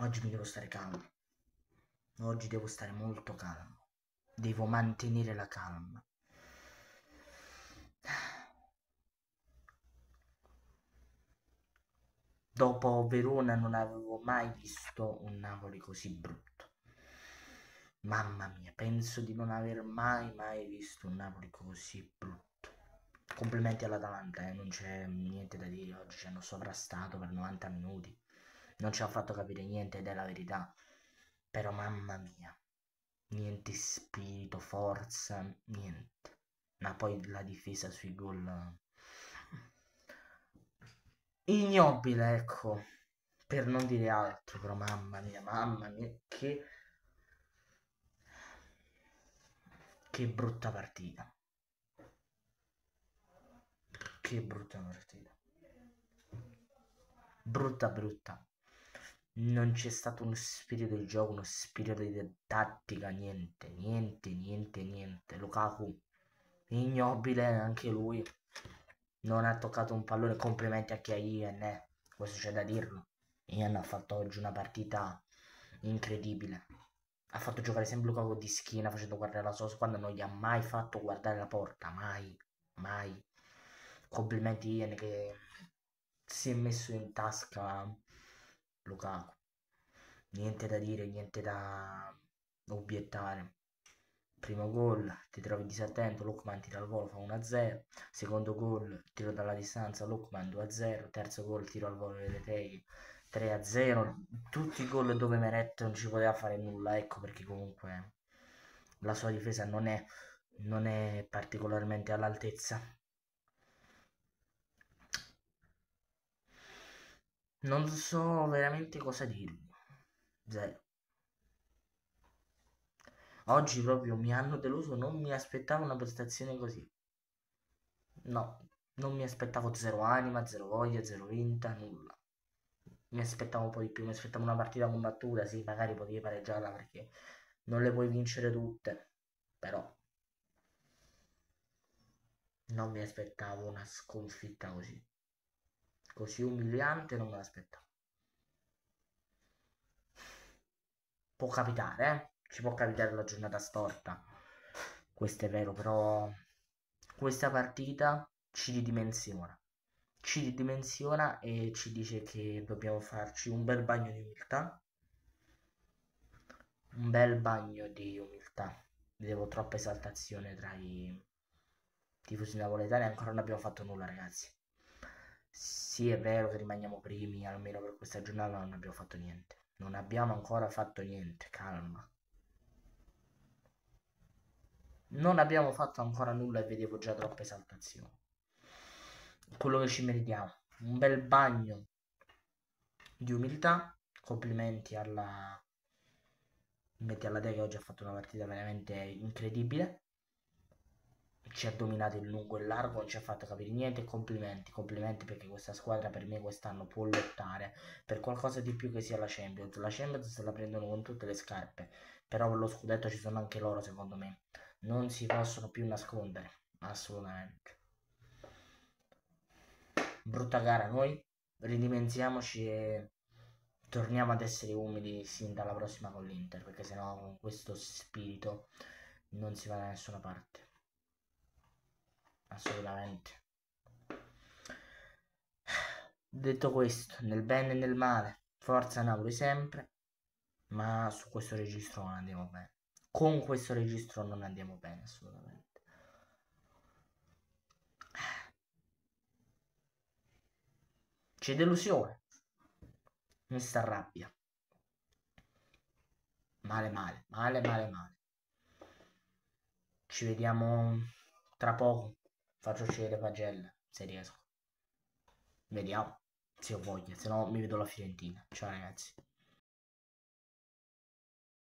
Oggi mi devo stare calmo. Oggi devo stare molto calmo. Devo mantenere la calma. Dopo Verona non avevo mai visto un Napoli così brutto. Mamma mia, penso di non aver mai visto un Napoli così brutto. Complimenti all'Atalanta, non c'è niente da dire. Oggi ci hanno sovrastato per 90 minuti. Non ci ha fatto capire niente ed è la verità. Però mamma mia, niente spirito, forza, niente. Ma poi la difesa sui gol ignobile, ecco, per non dire altro, però mamma mia, che brutta partita. Che brutta partita. Brutta. Non c'è stato uno spirito di gioco, uno spirito di tattica, niente. Lukaku, ignobile anche lui. Non ha toccato un pallone, complimenti anche a Ian, questo c'è da dirlo. Ian ha fatto oggi una partita incredibile. Ha fatto giocare sempre Lukaku di schiena facendo guardare la sua squadra, non gli ha mai fatto guardare la porta, mai. Complimenti Ian che si è messo in tasca Lukaku. Niente da dire, niente da obiettare. Primo gol, ti trovi disattento, Lookman tira al volo, fa 1-0. Secondo gol, tiro dalla distanza, Lookman 2-0. Terzo gol, tiro al volo delle Teghi 3-0. Tutti i gol dove Meret non ci poteva fare nulla, ecco perché comunque la sua difesa non è particolarmente all'altezza. Non so veramente cosa dirvi. Zero. Oggi proprio mi hanno deluso, non mi aspettavo una prestazione così. No, non mi aspettavo zero anima, zero voglia, zero vinta, nulla. Mi aspettavo un po' di più, mi aspettavo una partita combattuta, sì, magari potevi pareggiarla perché non le puoi vincere tutte, però non mi aspettavo una sconfitta così. Così umiliante non me l'aspettavo. Può capitare, ci può capitare la giornata storta. Questo è vero, però questa partita ci ridimensiona. Ci ridimensiona e ci dice che dobbiamo farci un bel bagno di umiltà. Un bel bagno di umiltà. Vedevo troppa esaltazione tra i tifosi napoletani, ancora non abbiamo fatto nulla, ragazzi. Sì, è vero che rimaniamo primi, almeno per questa giornata non abbiamo fatto niente. Non abbiamo ancora fatto niente, calma. Non abbiamo fatto ancora nulla e vedevo già troppa esaltazione. Quello che ci meritiamo, un bel bagno di umiltà. Complimenti alla Te che oggi ha fatto una partita veramente incredibile. Ci ha dominato in lungo e largo, non ci ha fatto capire niente. Complimenti perché questa squadra per me quest'anno può lottare per qualcosa di più che sia la Champions. La Champions se la prendono con tutte le scarpe, però per lo scudetto ci sono anche loro, secondo me. Non si possono più nascondere, assolutamente. Brutta gara, noi ridimensiamoci e torniamo ad essere umili sin dalla prossima con l'Inter, perché sennò con questo spirito non si va da nessuna parte. Assolutamente. Detto questo, nel bene e nel male, forza Napoli sempre, ma su questo registro non andiamo bene. Con questo registro non andiamo bene, assolutamente. C'è delusione, mi sta rabbia. Male. Ci vediamo tra poco. Faccio uscire le pagelle, se riesco. Vediamo, se ho voglia, se no mi vedo la Fiorentina. Ciao ragazzi.